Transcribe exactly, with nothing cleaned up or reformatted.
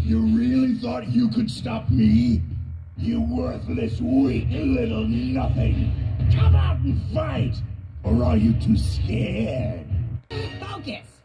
You really thought you could stop me? You worthless, weak little nothing. Come out and fight! Or are you too scared? Focus!